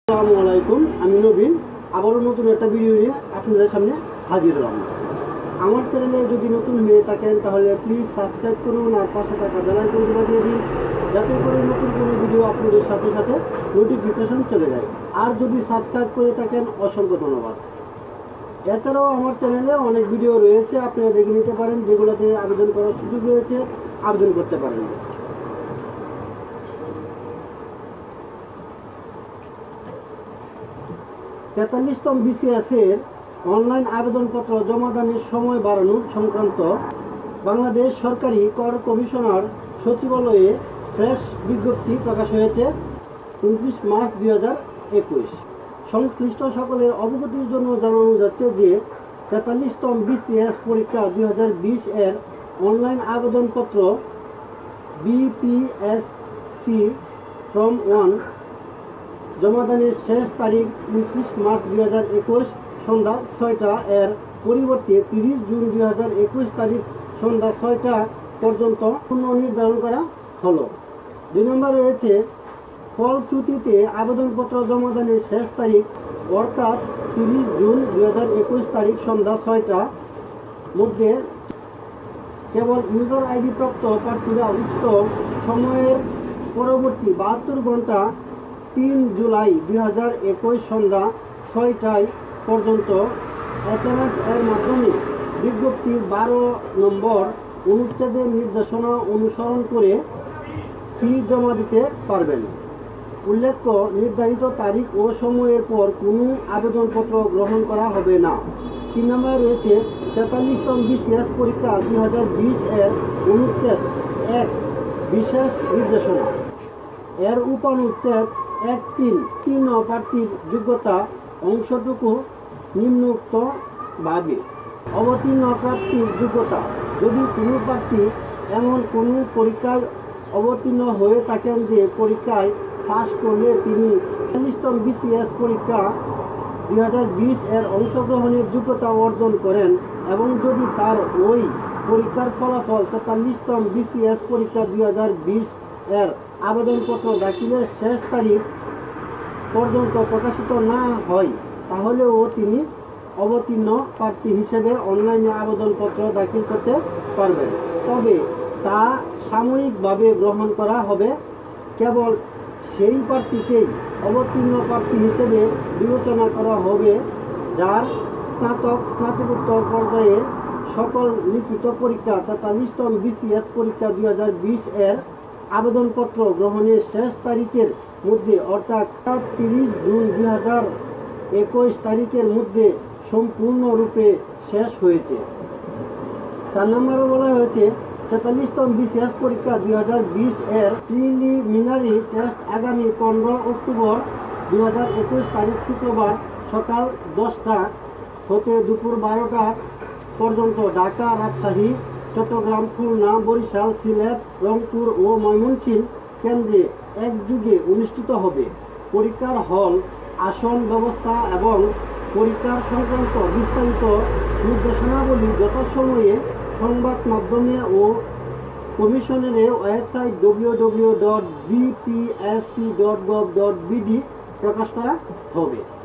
আসসালামু আলাইকুম, আমি নবীন আবারও নতুন একটা ভিডিও নিয়ে আপনাদের সামনে হাজির হলাম। আমার চ্যানেলে যদি নতুন হয়ে থাকেন তাহলে প্লিজ সাবস্ক্রাইব করুন আর পাশে থাকা বেল আইকনটি বাজিয়ে দিন, যাতে করে নতুন কোনো ভিডিও আপলোডের সাথে সাথে নোটিফিকেশন চলে যায়। আর যদি সাবস্ক্রাইব করে থাকেন অসংখ্য ধন্যবাদ। এছাড়াও আমার চ্যানেলে অনেক ভিডিও রয়েছে, আপনারা দেখে নিতে পারেন, যেগুলোতে আবেদন করার সুযোগ রয়েছে, আবেদন করতে পারেন। 43তম বিসিএসের অনলাইন আবেদনপত্র জমাদানের সময় বাড়ানোর সংক্রান্ত বাংলাদেশ সরকারি কর কমিশনার সচিবালয়ে ফ্রেশ বিজ্ঞপ্তি প্রকাশ হয়েছে 29 মার্চ 2021। সংশ্লিষ্ট সকলের অবগতির জন্য জানানো যাচ্ছে যে 43তম বিসিএস পরীক্ষা 2020 এর অনলাইন আবেদনপত্র বিপিএসসি ফর্ম 1 জমাদানের শেষ তারিখ 29 মার্চ 2021 সন্ধ্যা 6টা এর পরিবর্তে 30 জুন 2021 তারিখ সন্ধ্যা 6টা পর্যন্ত পুনর্নির্ধারণ করা হলো। 2 নম্বর রয়েছে ফলশ্রুতিতে আবেদনপত্র জমাদানের শেষ তারিখ অর্থাৎ 30 জুন 2021 তারিখ সন্ধ্যা 6টা মধ্যে কেবল ইউজার আইডি প্রাপ্ত প্রার্থীরা উক্ত সময়ের পরবর্তী 72 ঘন্টা 3 জুলাই 2021 সন্ধ্যা 6টায় পর্যন্ত SMS এর মাধ্যমে বিজ্ঞপ্তির 12 নম্বর অনুচ্ছেদের নির্দেশনা অনুসরণ করে ফি জমা দিতে পারবেন। উল্লেখ্য, নির্ধারিত তারিখ ও সময়ের পর কোনো আবেদনপত্র গ্রহণ করা হবে না। 3 নম্বরে রয়েছে 43তম বিসিএস পরীক্ষা 2020 এর অনুচ্ছেদ 1 বিশেষ নির্দেশনা এর উপনুচ্ছেদ 1.3 প্রার্থীর যোগ্যতা অংশটুকু নিম্নোক্তভাবে অবতীর্ণ প্রার্থীর যোগ্যতা। যদি কোনো প্রার্থী এমন কোনো পরীক্ষায় অবতীর্ণ হয়ে থাকেন যে পরীক্ষায় পাশ করলে তিনি 43তম বিসিএস পরীক্ষা 2020 এর অংশগ্রহণের যোগ্যতা অর্জন করেন এবং যদি তার ওই পরীক্ষার ফলাফল 43তম বিসিএস পরীক্ষা 2020 এর আবেদনপত্র দাখিলের শেষ তারিখ পর্যন্ত প্রকাশিত না হয়, তাহলেও তিনি অবতীর্ণ প্রার্থী হিসেবে অনলাইনে আবেদনপত্র দাখিল করতে পারবেন। তবে তা সাময়িকভাবে গ্রহণ করা হবে। কেবল সেই প্রার্থীকেই অবতীর্ণ প্রার্থী হিসেবে বিবেচনা করা হবে যার স্নাতকোত্তর পর্যায়ের সকল লিখিত পরীক্ষা 43তম বিসিএস পরীক্ষা 2020 এর আবেদনপত্র গ্রহণের শেষ তারিখের মধ্যে অর্থাৎ 30 জুন 2021 তারিখের মধ্যে সম্পূর্ণরূপে শেষ হয়েছে। 4 নম্বরে বলা হয়েছে 43তম বিসিএস পরীক্ষা 2020 এর প্রিলিমিনারি টেস্ট আগামী 15 অক্টোবর 2021 তারিখ শুক্রবার সকাল 10টা হতে দুপুর 12টা পর্যন্ত ঢাকা, রাজশাহী, চট্টগ্রাম, খুলনা, বরিশাল, সিলেট, রংপুর ও ময়মনসিংহ কেন্দ্রে একযোগে অনুষ্ঠিত হবে। পরীক্ষার হল, আসন ব্যবস্থা এবং পরীক্ষার সংক্রান্ত বিস্তারিত নির্দেশনাবলী যথাসময়ে সংবাদ মাধ্যমে ও কমিশনের ওয়েবসাইট www.bpsc.gov.bd প্রকাশ করা হবে।